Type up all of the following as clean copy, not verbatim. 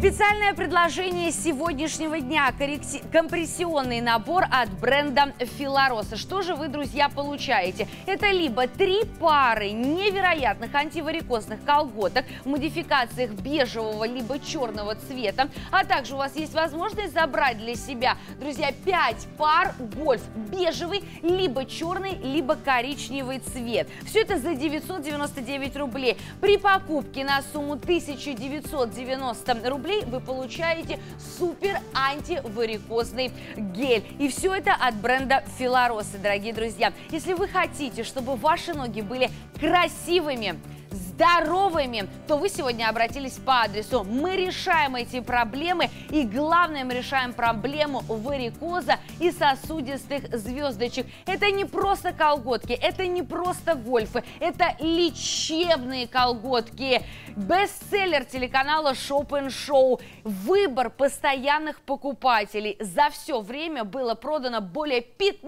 Специальное предложение сегодняшнего дня – компрессионный набор от бренда Filarosa. Что же вы, друзья, получаете? Это либо 3 пары невероятных антиварикозных колготок в модификациях бежевого либо черного цвета, а также у вас есть возможность забрать для себя, друзья, 5 пар гольф бежевый, либо черный, либо коричневый цвет. Все это за 999 рублей. При покупке на сумму 1990 рублей вы получаете супер антиварикозный гель. И все это от бренда Filarosa, дорогие друзья. Если вы хотите, чтобы ваши ноги были красивыми, здоровыми, то вы сегодня обратились по адресу. Мы решаем эти проблемы, и главное, мы решаем проблему варикоза и сосудистых звездочек. Это не просто колготки, это не просто гольфы, это лечебные колготки. Бестселлер телеканала Shop & Show. Выбор постоянных покупателей. За все время было продано более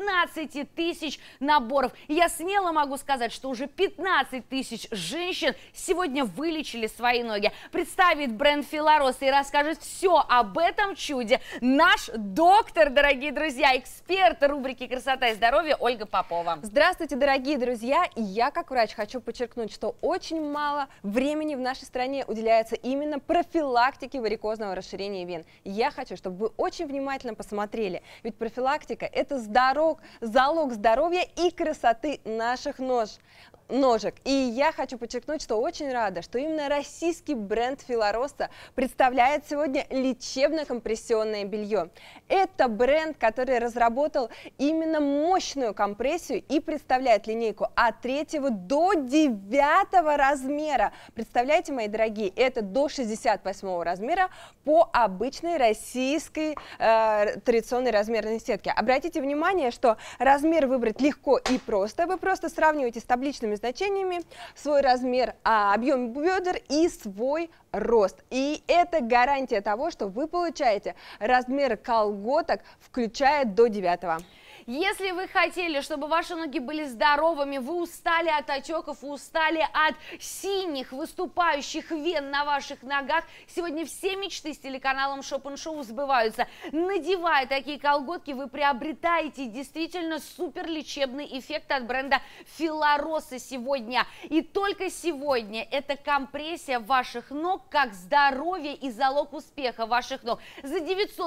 15 тысяч наборов. И я смело могу сказать, что уже 15 тысяч женщин сегодня вылечили свои ноги. Представит бренд Filarosa и расскажет все об этом чуде наш доктор, дорогие друзья, эксперт рубрики «Красота и здоровье» Ольга Попова. Здравствуйте, дорогие друзья! И я, как врач, хочу подчеркнуть, что очень мало времени в нашей стране уделяется именно профилактике варикозного расширения вен. Я хочу, чтобы вы очень внимательно посмотрели, ведь профилактика – это залог здоровья и красоты наших ножек. И я хочу подчеркнуть, что очень рада, что именно российский бренд Filarosa представляет сегодня лечебно-компрессионное белье. Это бренд, который разработал именно мощную компрессию и представляет линейку от 3 до 9 размера. Представляете, мои дорогие, это до 68 размера по обычной российской традиционной размерной сетке. Обратите внимание, что размер выбрать легко и просто. Вы просто сравниваете с табличными значениями свой размер, объем бедер и свой рост. И это гарантия того, что вы получаете размер колготок, включая до 9. Если вы хотели, чтобы ваши ноги были здоровыми, вы устали от отеков, устали от синих выступающих вен на ваших ногах, сегодня все мечты с телеканалом Shop & Show сбываются. Надевая такие колготки, вы приобретаете действительно супер лечебный эффект от бренда Filarosa сегодня. И только сегодня эта компрессия ваших ног как здоровье и залог успеха ваших ног. За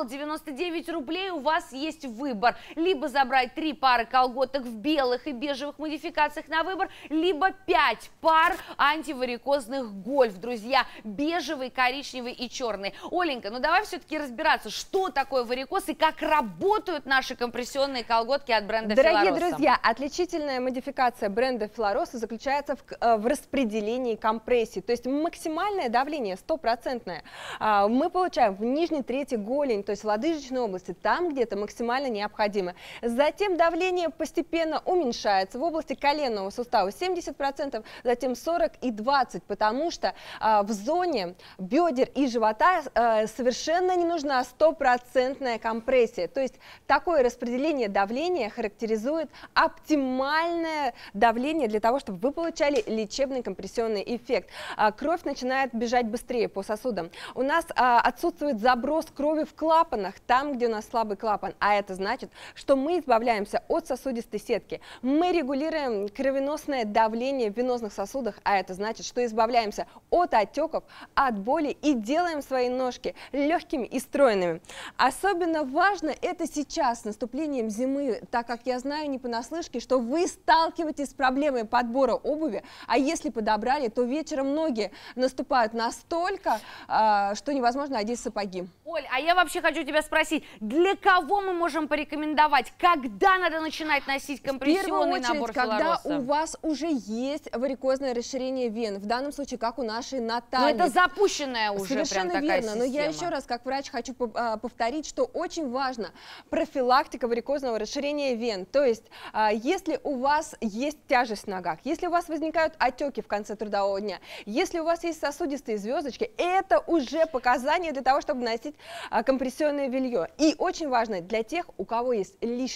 999 рублей у вас есть выбор. Либо забрать 3 пары колготок в белых и бежевых модификациях на выбор, либо 5 пар антиварикозных гольф, друзья, бежевый, коричневый и черный. Оленька, ну давай все-таки разбираться, что такое варикоз и как работают наши компрессионные колготки от бренда Filarosa. Дорогие друзья, отличительная модификация бренда Filarosa заключается в распределении компрессии, то есть максимальное давление 100%. Мы получаем в нижней трети голени, то есть в лодыжечной области, там где это максимально необходимо. Затем давление постепенно уменьшается в области коленного сустава 70%, затем 40 и 20%, потому что в зоне бедер и живота совершенно не нужна 100% компрессия. То есть такое распределение давления характеризует оптимальное давление для того, чтобы вы получали лечебный компрессионный эффект. Кровь начинает бежать быстрее по сосудам. У нас отсутствует заброс крови в клапанах, там, где у нас слабый клапан, а это значит, что мы избавляемся от сосудистой сетки. Мы регулируем кровеносное давление в венозных сосудах, а это значит, что избавляемся от отеков, от боли и делаем свои ножки легкими и стройными. Особенно важно это сейчас, с наступлением зимы, так как я знаю не понаслышке, что вы сталкиваетесь с проблемой подбора обуви, а если подобрали, то вечером ноги наступают настолько, что невозможно одеть сапоги. Оль, а я вообще хочу тебя спросить, для кого мы можем порекомендовать, когда надо начинать носить компрессионный набор Filarosa? Когда у вас уже есть варикозное расширение вен, в данном случае, как у нашей Натальи. Но это запущенная уже совершенно прям такая верно, система. но я еще раз, как врач, хочу повторить, что очень важно профилактика варикозного расширения вен. То есть, если у вас есть тяжесть в ногах, если у вас возникают отеки в конце трудового дня, если у вас есть сосудистые звездочки, это уже показания для того, чтобы носить компрессионное белье. И очень важно для тех, у кого есть лишний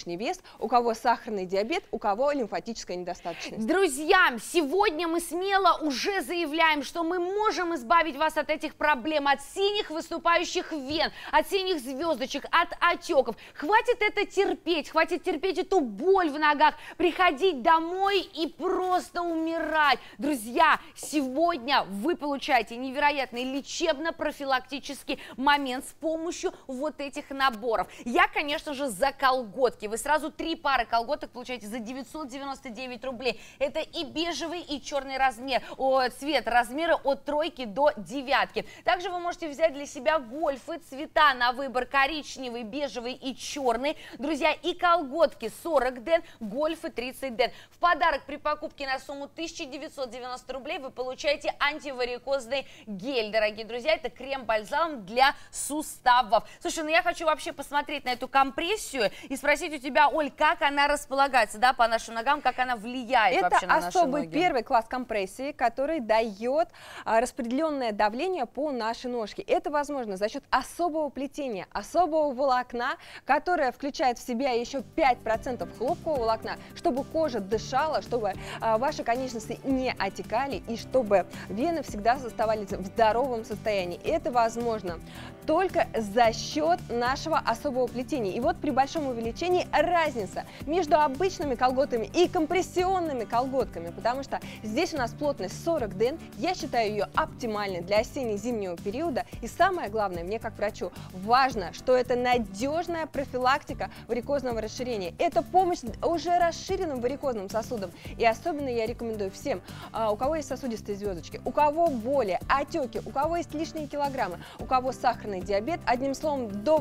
лишний вес, у кого сахарный диабет, у кого лимфатическая недостаточность. Друзья, сегодня мы смело уже заявляем, что мы можем избавить вас от этих проблем, от синих выступающих вен, от синих звездочек, от отеков. Хватит это терпеть, хватит терпеть эту боль в ногах, приходить домой и просто умирать. Друзья, сегодня вы получаете невероятный лечебно-профилактический момент с помощью вот этих наборов. Я, конечно же, за колготки. Вы сразу 3 пары колготок получаете за 999 рублей. Это и бежевый, и черный размер, цвет, размеры от 3 до 9. Также вы можете взять для себя гольфы, цвета на выбор коричневый, бежевый и черный. Друзья, и колготки 40 ден, гольфы 30 ден. В подарок при покупке на сумму 1990 рублей вы получаете антиварикозный гель, дорогие друзья. Это крем-бальзам для суставов. Слушай, ну я хочу вообще посмотреть на эту компрессию и спросить у тебя, Оль, как она располагается, да, по нашим ногам, как она влияет вообще на наши ноги? Это особый первый класс компрессии, который дает распределенное давление по нашей ножке. Это возможно за счет особого плетения, особого волокна, которое включает в себя еще 5% хлопкового волокна, чтобы кожа дышала, чтобы ваши конечности не отекали и чтобы вены всегда оставались в здоровом состоянии. Это возможно только за счет нашего особого плетения. И вот при большом увеличении разница между обычными колготками и компрессионными колготками, потому что здесь у нас плотность 40 ден, я считаю ее оптимальной для осенне-зимнего периода. И самое главное, мне как врачу важно, что это надежная профилактика варикозного расширения. Это помощь уже расширенным варикозным сосудам. И особенно я рекомендую всем, у кого есть сосудистые звездочки, у кого боли, отеки, у кого есть лишние килограммы, у кого сахарный диабет, одним словом, до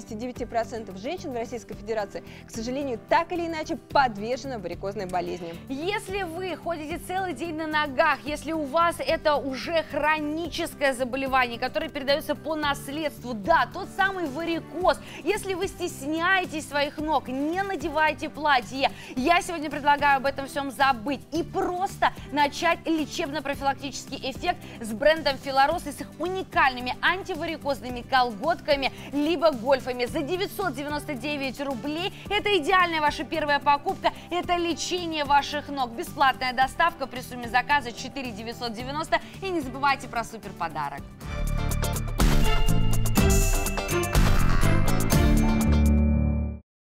89% женщин в Российской Федерации, к сожалению, так или иначе подвержены варикозной болезни. Если вы ходите целый день на ногах, если у вас это уже хроническое заболевание, которое передается по наследству, да, тот самый варикоз, если вы стесняетесь своих ног, не надевайте платье, я сегодня предлагаю об этом всем забыть и просто начать лечебно-профилактический эффект с брендом Филарос и с их уникальными антиварикозными колготками либо гольфами за 999 рублей. Это идеальная ваша первая покупка, это лечение ваших ног. Бесплатная доставка при сумме заказа 4 990. И не забывайте про супер подарок.